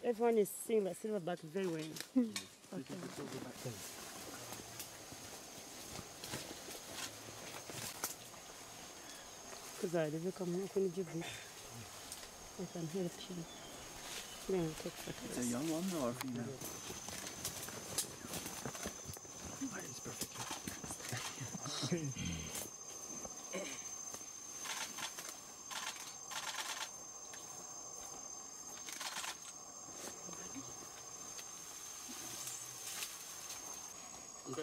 everyone is seeing the silverback very well. Okay. Because I never come here, can you give this? I can help you. Then take photos. It's a young one or a female? Oh, it's perfect. Okay.